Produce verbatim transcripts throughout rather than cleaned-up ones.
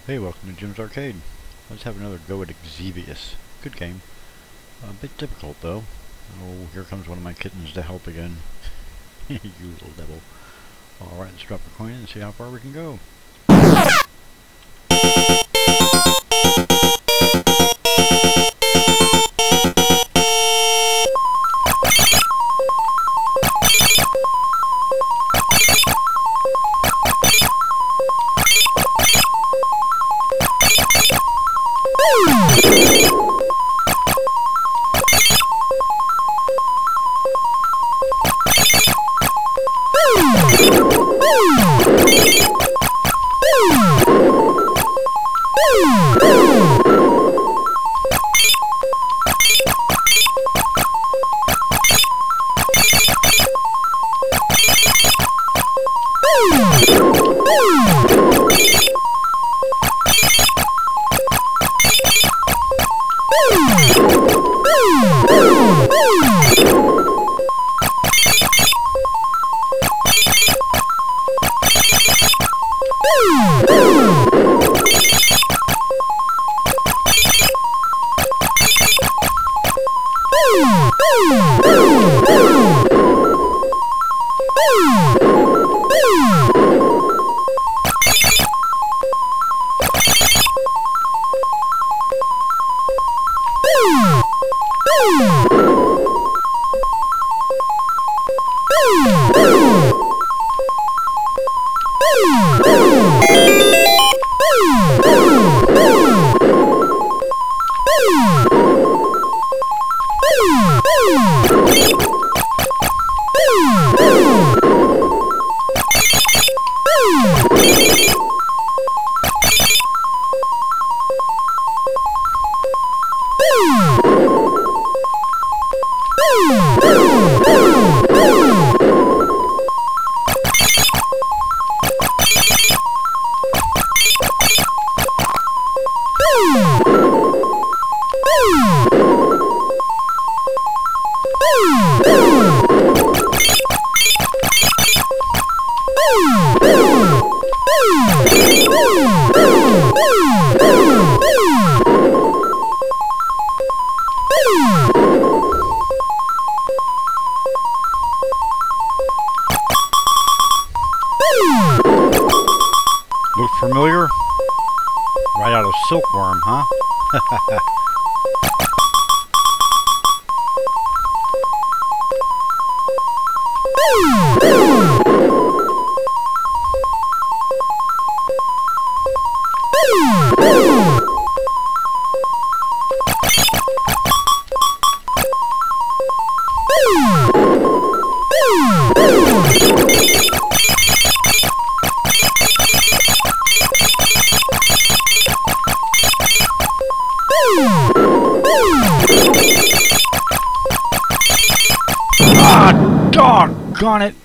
Hey, welcome to Jim's Arcade. Let's have another go at Xevious. Good game. A bit difficult though. Oh, here comes one of my kittens to help again. You little devil. Alright, let's drop a coin and see how far we can go. Look familiar? Right out of Silkworm, huh? Ah, doggone it!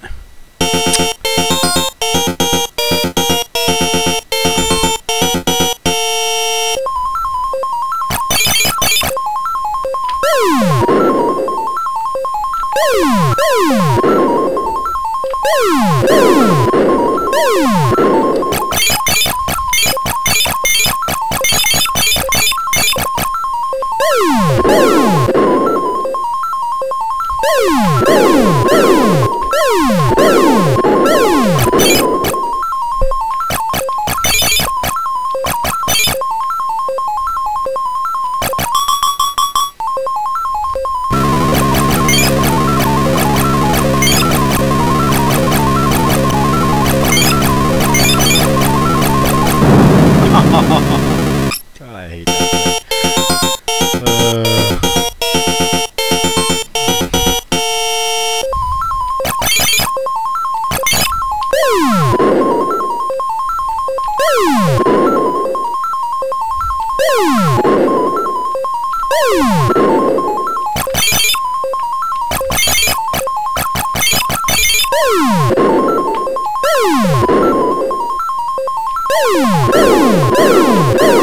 I hate that. Uh... Woo!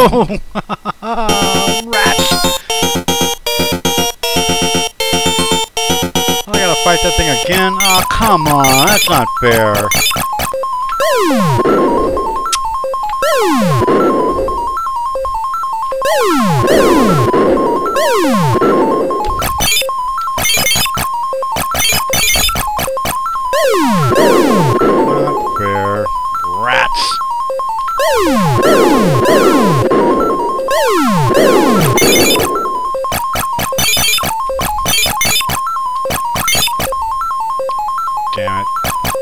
No! Rats! I gotta fight that thing again? Oh, come on, that's not fair. Not fair. Rats. Damn it.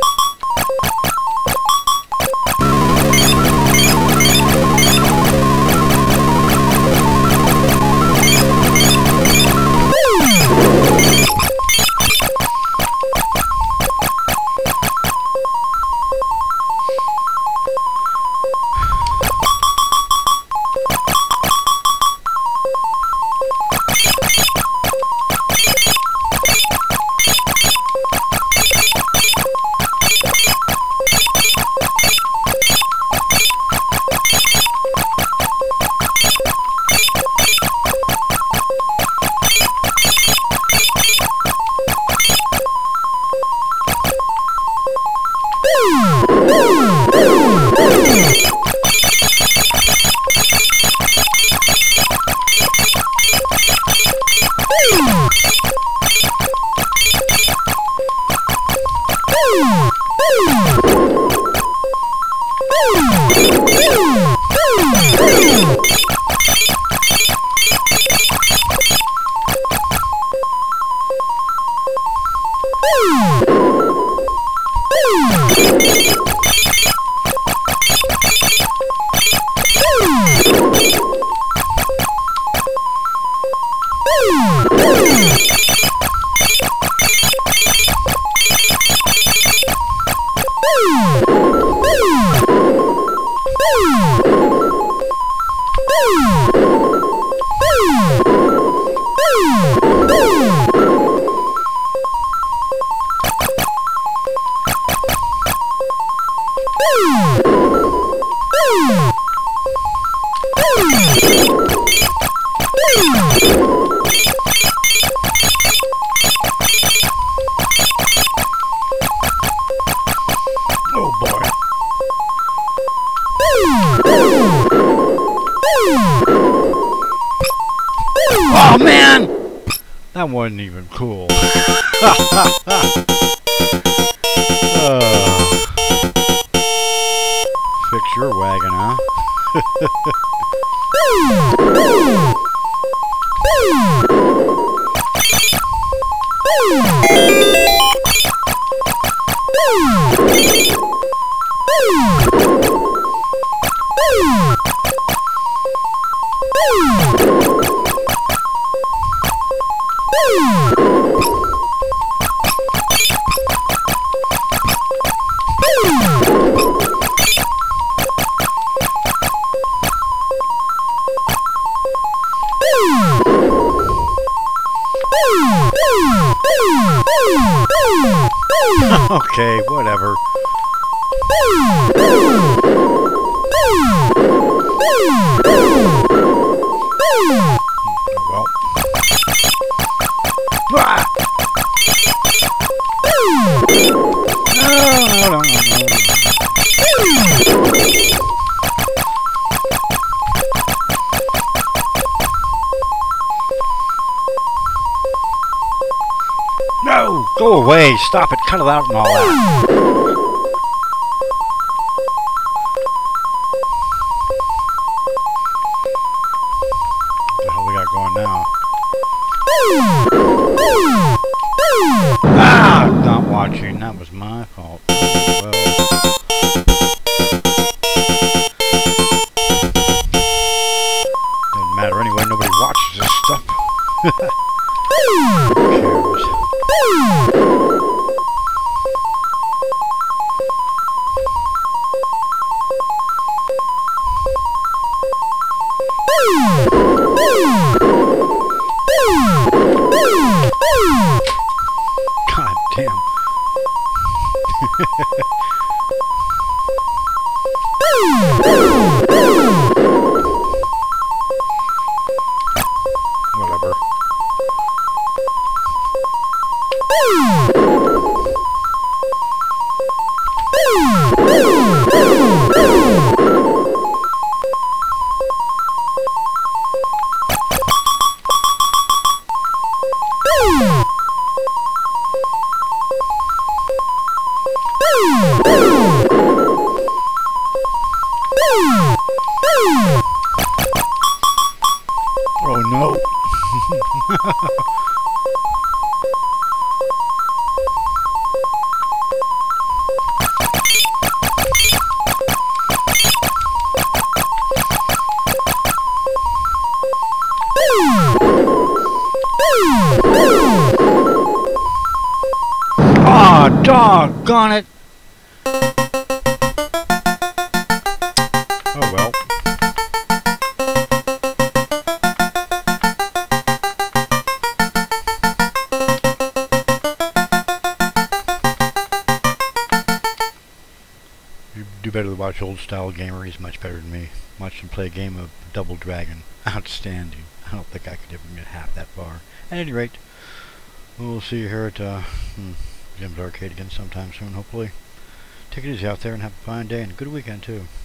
Oh man! That wasn't even cool. uh, fix your wagon, huh? Okay, whatever. Well. Ah! No, no, no, no. No! Go away! Stop it! Cut it out and all that! What the hell we got going now? Ah! Not watching. That was my fault. Well. Doesn't matter anyway. Nobody watches this stuff. Who cares? God damn. Doggone it! Oh well. You do better to watch Old Style Gamer. He's much better than me. Watch him play a game of Double Dragon. Outstanding. I don't think I could ever get half that far. At any rate, we'll see you here at uh, hmm, Jim's Arcade again sometime soon, hopefully. Take it easy out there and have a fine day and a good weekend, too.